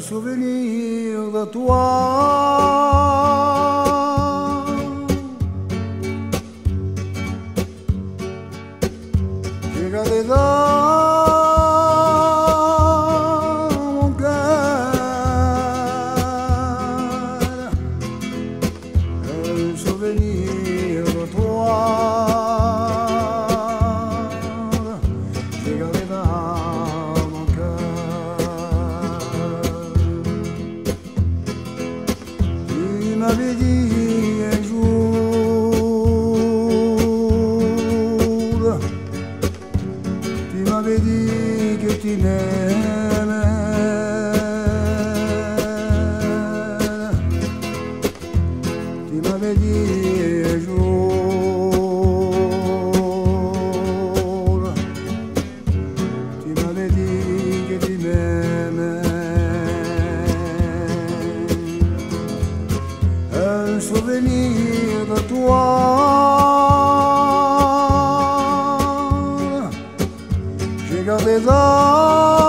souvenir de toi. J'ai gardé dans mon cœur un souvenir de toi. J'ai gardé dans mon cœur. Tu m'avais dit un jour, tu m'avais dit que tu m'aimais. Tu m'avais dit un jour, tu m'avais dit que tu m'aimais. Un souvenir de toi. J'ai gardé dans